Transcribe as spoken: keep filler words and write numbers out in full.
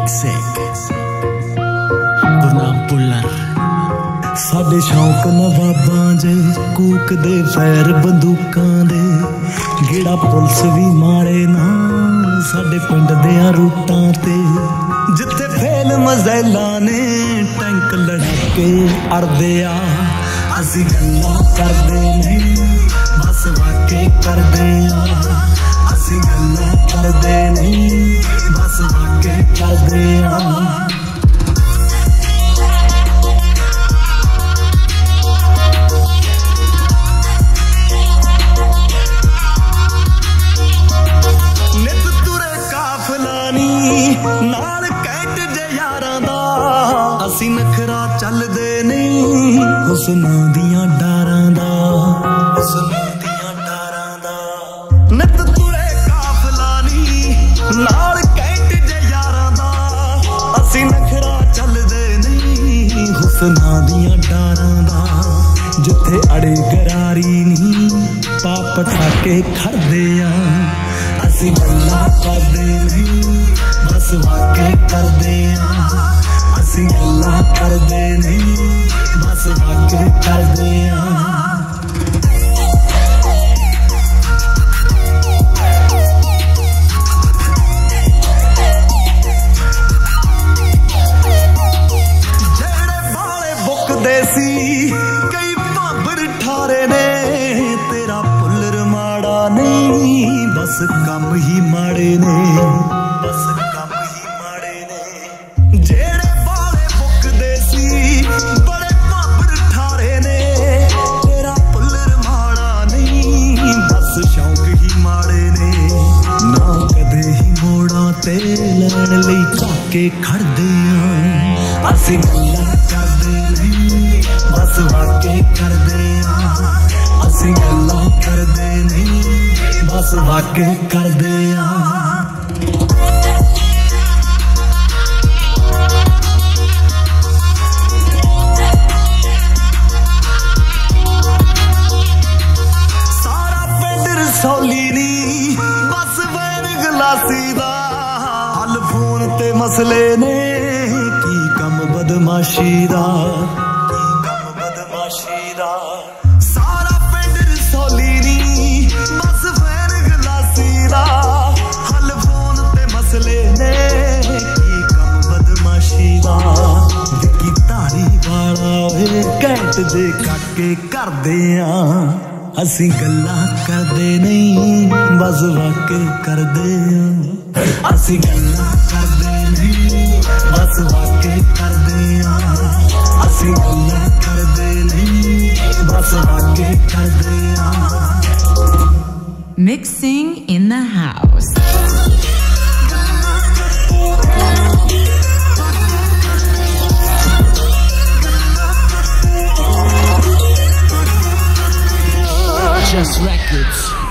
Mixing Gurnam पुल्लर साडे शौक नवाबां जे कूक दे फैर बंदूकां दे गेड़ा पुलिस भी मारे ना साडे पिंड देयां रूटां ते जिथे फेल मज़ैला ने टैंक लड़के अड़दे आ असी गल्लां करदे नहीं बस वाके करदे आ असी गल्लां करदे नहीं बस वाके करदे आ असी नखरा चलदे नहीं हुस्नां दियां डारां दा हुस्नां दियां डारां दा नित तुरे काफला नी नाल कैंट जे यारां दा असी नखरा चलदे नहीं हुस्नां दियां डारां दा जिथे अड़े गरारी नी पाप ठाके खड़दे आ असी गल्लां करदे नहीं बस वाके करदे आ असी गल्लां करदे नहीं बस वाके करदे आ जेड़े बाले बुकदे सी कई भाबर ठारे ने तेरा पुल्लर माड़ा नहीं बस कम ही माड़े ने बस कम ही माड़े ने जेड़े बड़े भाबर ठारे ने तेरा पुल्लर माड़ा नहीं बस शौक ही माड़े ने ना कदे ही मोड़ा ते लैन लई झाके खड़दे आ असी गल्लां करदे नहीं बस वाके करदे आ असी गल्लां करदे नहीं बस वाके करदे आ सौली नी बस वैन गलासी दा हल फोन ते मसले ने की कम बदमाशी दा की कम बदमाशी दा सारा पिंड सौली नी बस वैन गलासी दा हल फोन ते मसले ने की कम बदमाशी दा विकी धारी वाला वे कैंट दे काके करदे आ असी गल्लां करदे नहीं बस वाके करदे आ असी गल्लां करदे नहीं बस वाके करदे आ असी गल्लां करदे नहीं बस वाके करदे आ Mixing in the house. Just records.